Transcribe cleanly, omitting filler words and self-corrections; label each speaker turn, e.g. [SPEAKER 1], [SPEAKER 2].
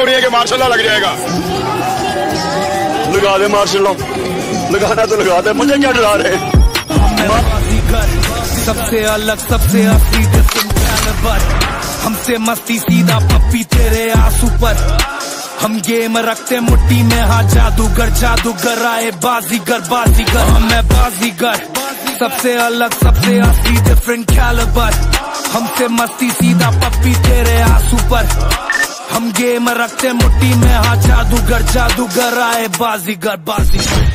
[SPEAKER 1] रही है कि मार्शल लॉ लग जाएगा।
[SPEAKER 2] लगा दे मार्शल लॉ, लगाना तो लगा दे, मुझे क्या डरा रहे।
[SPEAKER 3] सबसे अलग सबसे असली डिफरेंट कैलिबर, हमसे मस्ती सीधा पप्पी तेरे आंसू पर। हम गेम रखते मुट्ठी में, हाँ जादूगर जादूगर आए बाजीगर बाजीगर, मैं बाजीगर। सबसे अलग सबसे असली डिफरेंट कैलिबर, हमसे मस्ती सीधा पप्पी तेरे आंसू पर। हम गेम रखते मुट्ठी में, हाँ जादूगर जादूगर आए बाजीगर बाजीगर।